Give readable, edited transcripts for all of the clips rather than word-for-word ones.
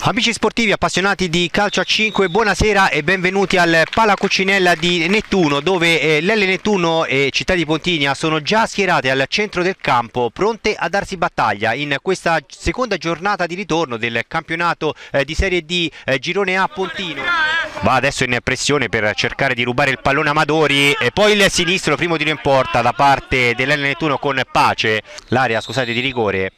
Amici sportivi appassionati di calcio a 5, buonasera e benvenuti al Palacucinella di Nettuno, dove l'L Nettuno e Città di Pontigna sono già schierate al centro del campo, pronte a darsi battaglia in questa seconda giornata di ritorno del campionato di Serie D Girone A Pontino. Va adesso in pressione per cercare di rubare il pallone Amadori e poi il sinistro, primo tiro in porta da parte dell'L Nettuno con Pace, l'area scusate di rigore.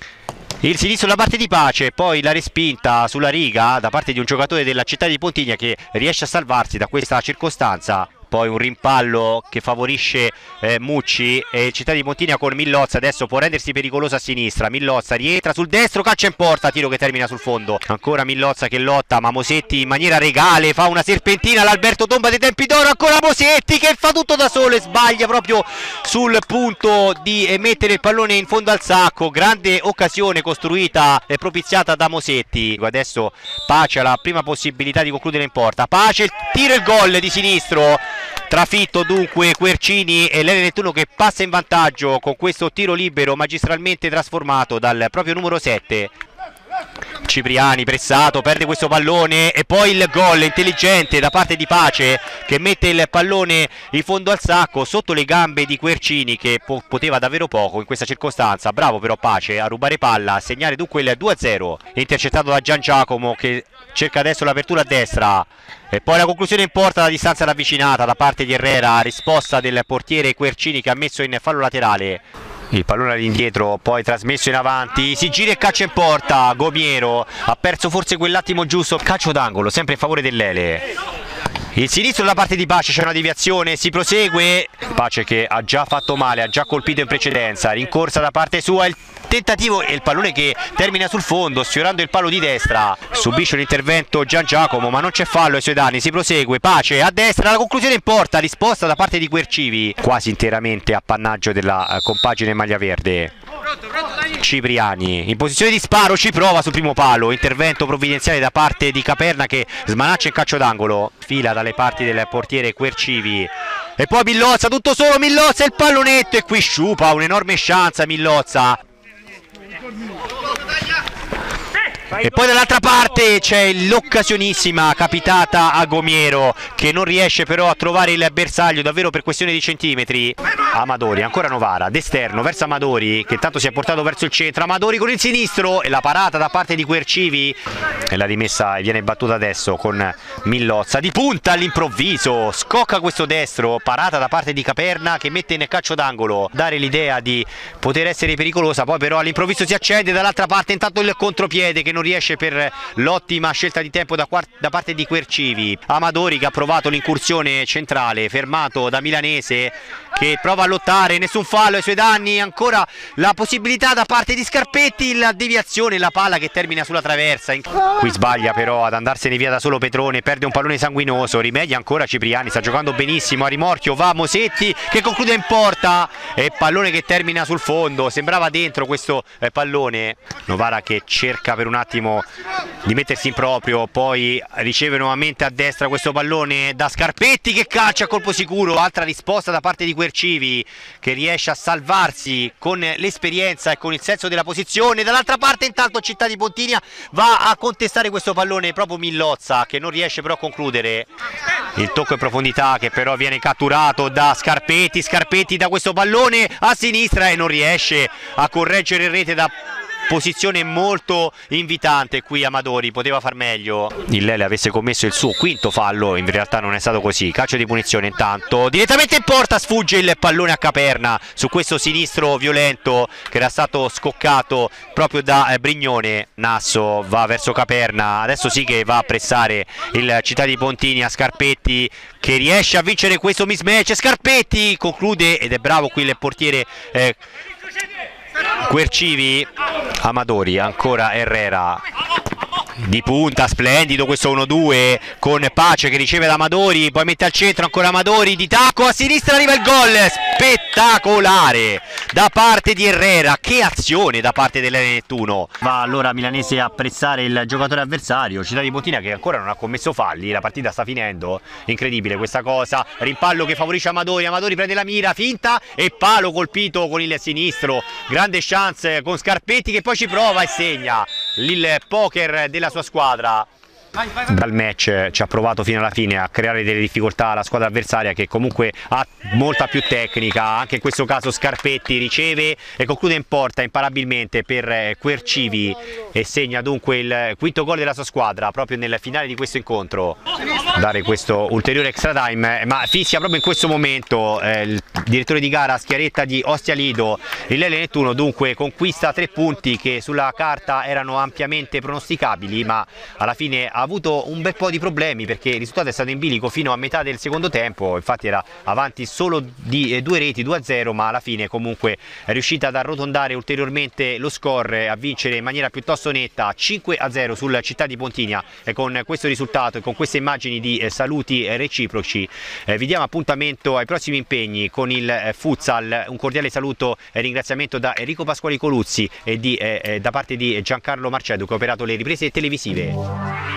Il sinistro da parte di Pace, poi la respinta sulla riga da parte di un giocatore della Città di Pontigna che riesce a salvarsi da questa circostanza. Poi un rimpallo che favorisce Mucci e Città di Pontigna con Millozza, adesso può rendersi pericoloso a sinistra. Millozza rientra sul destro, calcia in porta, tiro che termina sul fondo. Ancora Millozza che lotta, ma Mosetti in maniera regale fa una serpentina all'Alberto Tomba dei tempi d'oro. Ancora Mosetti che fa tutto da solo e sbaglia proprio sul punto di mettere il pallone in fondo al sacco. Grande occasione costruita e propiziata da Mosetti. Adesso Pace ha la prima possibilità di concludere in porta. Pace, il tiro e il gol di sinistro. Trafitto dunque Quercini e l'L Nettuno che passa in vantaggio con questo tiro libero magistralmente trasformato dal proprio numero 7. Cipriani pressato, perde questo pallone e poi il gol intelligente da parte di Pace che mette il pallone in fondo al sacco sotto le gambe di Quercini che poteva davvero poco in questa circostanza. Bravo però Pace a rubare palla, a segnare dunque il 2-0, intercettato da Gian Giacomo che cerca adesso l'apertura a destra e poi la conclusione in porta da distanza ravvicinata da parte di Herrera, risposta del portiere Quercini che ha messo in fallo laterale. Il pallone all'indietro, poi trasmesso in avanti, si gira e calcia in porta. Gomiero ha perso forse quell'attimo giusto, calcio d'angolo sempre in favore dell'Ele. Il sinistro da parte di Pace, c'è una deviazione, si prosegue. Pace che ha già fatto male, ha già colpito in precedenza, rincorsa da parte sua, il tentativo e il pallone che termina sul fondo sfiorando il palo di destra. Subisce l'intervento Gian Giacomo ma non c'è fallo ai suoi danni, si prosegue. Pace a destra, la conclusione in porta, risposta da parte di Quercivi quasi interamente appannaggio della compagine maglia verde. Cipriani in posizione di sparo, ci prova sul primo palo, intervento provvidenziale da parte di Caperna che smanaccia in calcio d'angolo, fila dalle parti del portiere Quercivi e poi Millozza, tutto solo Millozza, il pallonetto e qui sciupa un'enorme chance Millozza. E poi dall'altra parte c'è l'occasionissima capitata a Gomiero che non riesce però a trovare il bersaglio davvero per questione di centimetri. Amadori, ancora Novara, d'esterno verso Amadori che intanto si è portato verso il centro. Amadori con il sinistro e la parata da parte di Quercivi e la rimessa viene battuta adesso con Millozza di punta all'improvviso, scocca questo destro, parata da parte di Caperna che mette in calcio d'angolo, dare l'idea di poter essere pericolosa, poi però all'improvviso si accende dall'altra parte intanto il contropiede che non riesce per l'ottima scelta di tempo da parte di Quercivi. Amadori che ha provato l'incursione centrale, fermato da Milanese che prova a lottare, nessun fallo ai suoi danni, ancora la possibilità da parte di Scarpetti, la deviazione, la palla che termina sulla traversa. Qui sbaglia però ad andarsene via da solo Petrone, perde un pallone sanguinoso, rimedia ancora Cipriani, sta giocando benissimo, a rimorchio va Mosetti che conclude in porta e pallone che termina sul fondo, sembrava dentro questo pallone. Novara che cerca per un attimo di mettersi in proprio, poi riceve nuovamente a destra questo pallone da Scarpetti che calcia a colpo sicuro, altra risposta da parte di Quercivi che riesce a salvarsi con l'esperienza e con il senso della posizione. Dall'altra parte intanto Città di Pontigna va a contestare questo pallone proprio Millozza che non riesce però a concludere. Il tocco in profondità che però viene catturato da Scarpetti, Scarpetti da questo pallone a sinistra e non riesce a correggere in rete da posizione molto invitante. Qui Amadori poteva far meglio, il Lele avesse commesso il suo quinto fallo, in realtà non è stato così. Calcio di punizione intanto direttamente in porta, sfugge il pallone a Caperna su questo sinistro violento che era stato scoccato proprio da Brignone. Nasso va verso Caperna, adesso sì che va a pressare il Città di Pontigna. Scarpetti che riesce a vincere questo mismatch, Scarpetti conclude ed è bravo qui il portiere Quercivi. Amadori, ancora Herrera di punta, splendido questo 1-2 con Pace che riceve da Amadori, poi mette al centro ancora Amadori, di tacco a sinistra arriva il gol spettacolare da parte di Herrera. Che azione da parte dell'L Nettuno. Va allora Milanese a pressare il giocatore avversario, Città di Pontigna che ancora non ha commesso falli, la partita sta finendo, incredibile questa cosa. Rimpallo che favorisce Amadori, Amadori prende la mira, finta e palo colpito con il sinistro, grande chance con Scarpetti che poi ci prova e segna. il poker della sua squadra. Dal match ci ha provato fino alla fine a creare delle difficoltà alla squadra avversaria, che comunque ha molta più tecnica. Anche in questo caso Scarpetti riceve e conclude in porta imparabilmente per Quercivi e segna dunque il quinto gol della sua squadra proprio nel finale di questo incontro. Dare questo ulteriore extra time, ma fischia proprio in questo momento il direttore di gara Schiaretta di Ostia Lido. Il Lelle Nettuno dunque conquista 3 punti che sulla carta erano ampiamente pronosticabili, ma alla fine ha avuto un bel po' di problemi, perché il risultato è stato in bilico fino a metà del secondo tempo. Infatti era avanti solo di 2 reti, 2-0, ma alla fine comunque è riuscita ad arrotondare ulteriormente lo score, a vincere in maniera piuttosto netta 5-0 sul Città di Pontinia. E con questo risultato e con queste immagini di saluti reciproci vi diamo appuntamento ai prossimi impegni con il futsal. Un cordiale saluto e ringraziamento da Enrico Pasquali Coluzzi e da parte di Giancarlo Marcedo, che ha operato le riprese televisive.